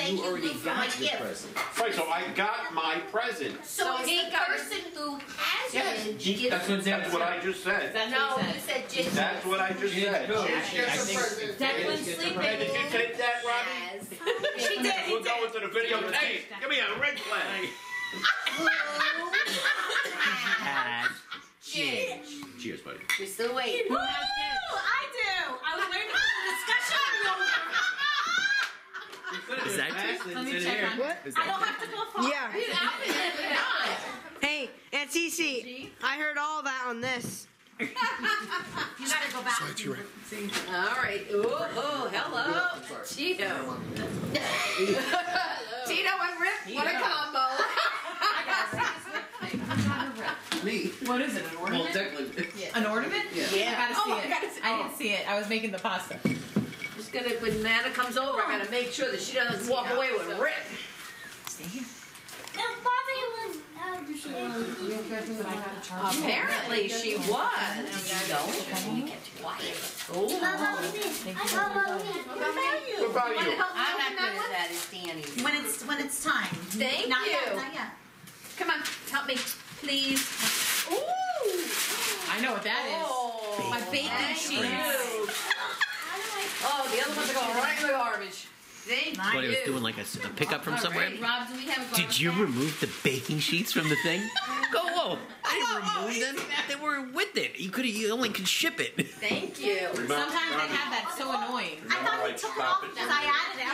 thank you, already Lou, for my got your gift. present. Right, so I got my present. So it's the person who has Yes. it. That's what I just said. No, you said Ginger. That's what I just said. Declan's sleeping. Hey, did you take that, Robbie? She did. We'll go into the video. Hey, give me a red flag. Cheers, buddy. We're still waiting. Woo! I do. I was waiting for the discussion. Is that Let me check on. What? I don't have to go far. Yeah. Hey, Aunt Cece, I heard all that on this. You gotta go back. All right. Oh, hello. Tito. Tito and Rip, what a combo. Me? What is it? An Well, ornament? Declan. An ornament? Yeah. I gotta see Oh, it. I gotta see- I didn't see it. I was making the pasta. Just gonna, when Nana comes over, I gotta make sure that she doesn't walk away with Rip. Stay here. Apparently she was. Don't. Oh. What about you? I'm not good at that, it's Danny. When it's time. Thank Not you. Yet, not yet. Come on, help me, please. Ooh. I know what that is. Oh, My baking thank sheets. you. Oh, the other ones are going right in the garbage. Thank What, he was you. doing like a pickup from All somewhere? right, Rob, do we have a Did you remove the baking sheets from the thing? Go, whoa! I didn't remove them. They were with it. You only could ship it. Thank you. Sometimes I have that so annoying. I thought he took it off because I added it.